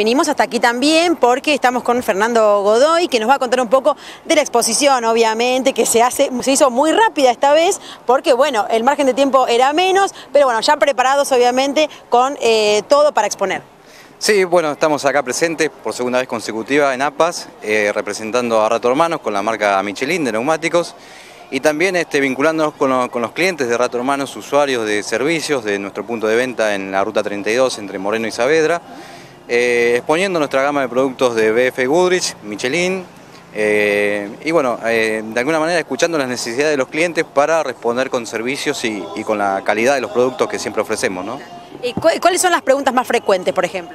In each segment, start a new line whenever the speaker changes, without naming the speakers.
Vinimos hasta aquí también porque estamos con Fernando Godoy, que nos va a contar un poco de la exposición, obviamente, que se hizo muy rápida esta vez, porque bueno, el margen de tiempo era menos, pero bueno, ya preparados obviamente con todo para exponer.
Sí, bueno, estamos acá presentes por segunda vez consecutiva en APAS, representando a Rato Hermanos con la marca Michelin de neumáticos y también vinculándonos con los clientes de Rato Hermanos, usuarios de servicios de nuestro punto de venta en la Ruta 32 entre Moreno y Saavedra, exponiendo nuestra gama de productos de BF Goodrich, Michelin, y bueno, de alguna manera escuchando las necesidades de los clientes para responder con servicios y con la calidad de los productos que siempre ofrecemos, ¿no?
¿Y cuáles son las preguntas más frecuentes, por ejemplo?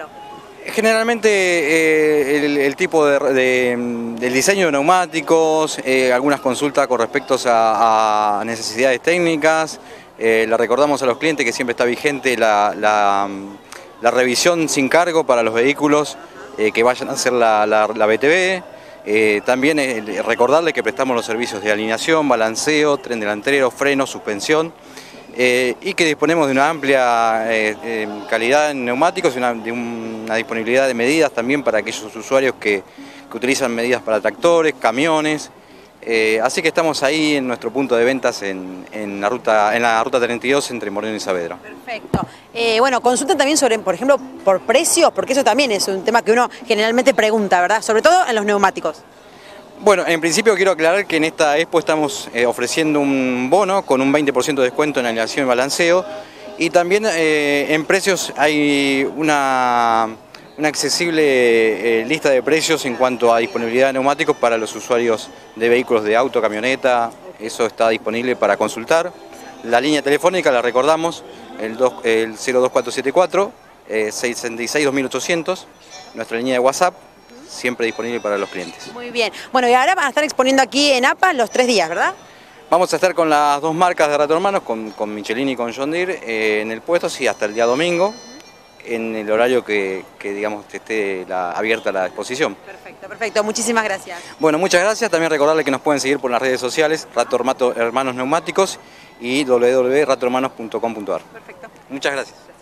Generalmente el tipo del diseño de neumáticos, algunas consultas con respecto a necesidades técnicas. Le recordamos a los clientes que siempre está vigente la revisión sin cargo para los vehículos que vayan a hacer la BTV. También recordarles que prestamos los servicios de alineación, balanceo, tren delantero, freno, suspensión. Y que disponemos de una amplia calidad en neumáticos y de una disponibilidad de medidas también para aquellos usuarios que utilizan medidas para tractores, camiones. Así que estamos ahí en nuestro punto de ventas en la ruta 32 entre Moreno y Saavedra.
Perfecto. Bueno, consulta también sobre, por ejemplo, por precios, porque eso también es un tema que uno generalmente pregunta, ¿verdad? Sobre todo en los neumáticos.
Bueno, en principio quiero aclarar que en esta expo estamos ofreciendo un bono con un 20% de descuento en alineación y balanceo y también en precios hay una accesible lista de precios en cuanto a disponibilidad de neumáticos para los usuarios de vehículos de auto, camioneta, eso está disponible para consultar. La línea telefónica la recordamos, el 02474 666 2800, nuestra línea de WhatsApp, siempre disponible para los clientes.
Muy bien. Bueno, y ahora van a estar exponiendo aquí en APAS los 3 días, ¿verdad?
Vamos a estar con las dos marcas de Rato Hermanos, con Michelin y con John Deere, en el puesto, sí, hasta el día domingo, en el horario que digamos, esté abierta la exposición.
Perfecto, perfecto. Muchísimas gracias.
Bueno, muchas gracias. También recordarles que nos pueden seguir por las redes sociales, Rato Hermanos Neumáticos y www.ratohermanos.com.ar.
Perfecto.
Muchas gracias.